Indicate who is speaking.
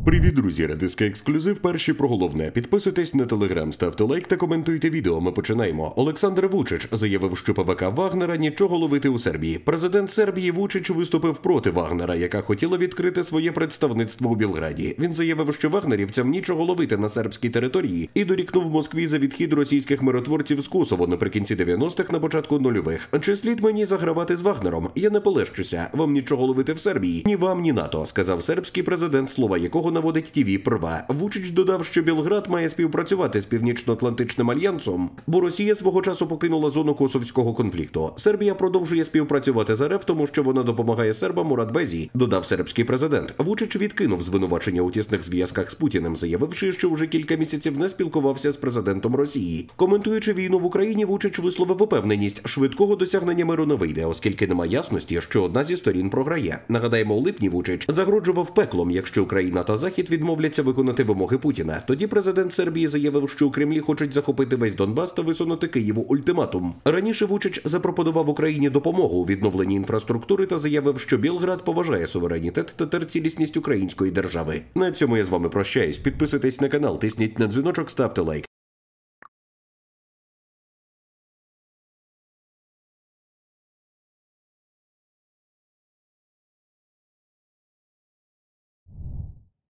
Speaker 1: Привіт, друзі! Радиска Ексклюзив. Перші про головне. Підписуйтесь на Телеграм, ставте лайк та коментуйте відео. Ми починаємо. Олександр Вучич заявив, що ПВК Вагнера нічого ловити у Сербії. Президент Сербії Вучич виступив проти Вагнера, яка хотіла відкрити своє представництво у Білграді. Він заявив, що вагнерівцям нічого ловити на сербській території і дорікнув Москві за відхід російських миротворців з Косово наприкінці 90-х, на початку нульових. Чи слід мені загравати з Вагнером? Я не полещуся. Вам нічого ловити в Сербії? Ні вам, ні НАТО, сказав сербський президент, слова якого наводить ТІВІ Прва. Вучич додав, що Білград має співпрацювати з Північно-Атлантичним альянсом, бо Росія свого часу покинула зону косовського конфлікту. Сербія продовжує співпрацювати з РФ, тому що вона допомагає сербам у Радбезі, додав сербський президент. Вучич відкинув звинувачення у тісних зв'язках з Путіним, заявивши, що вже кілька місяців не спілкувався з президентом Росії. Коментуючи війну в Україні, Вучич висловив упевненість, швидкого досягнення миру не вийде, оскільки немає ясності, що одна зі сторін програє. Нагадаємо, у липні Вучич загрожував пеклом, якщо Україна та Захід відмовляться виконати вимоги Путіна. Тоді президент Сербії заявив, що у Кремлі хочуть захопити весь Донбас та висунути Києву ультиматум. Раніше Вучич запропонував Україні допомогу у відновленні інфраструктури та заявив, що Білград поважає суверенітет та терцілісність української держави. На цьому я з вами прощаюсь. Підписуйтесь на канал, тисніть на дзвіночок, ставте лайк.